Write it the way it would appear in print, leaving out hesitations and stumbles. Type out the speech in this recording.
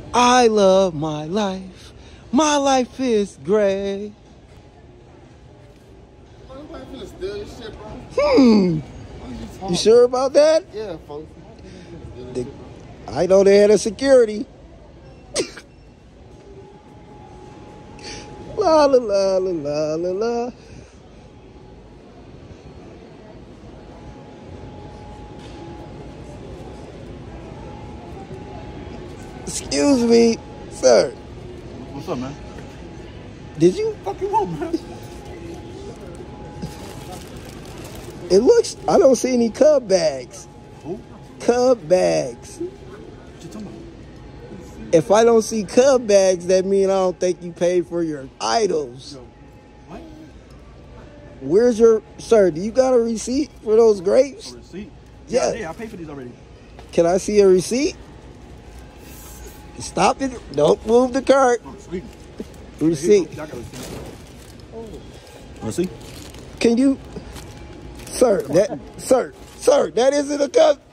I love my life. My life is great. You sure about that? Yeah, folks. I know they had a security. La la la la la la la. Excuse me, sir. What's up, man? Did you? Fuck you want, man? It looks. I don't see any Cub bags. Who? Cub bags. What you talking about? If I don't see Cub bags, that means I don't think you paid for your items. Yo, what? Where's your sir? Do you got a receipt for those grapes? A receipt? Yeah. Yeah, I paid for these already. Can I see a receipt? Stop it! Don't move the cart. Oh, sweet. Receipt. I got a receipt. Wanna see? Can you, sir? That isn't a cup.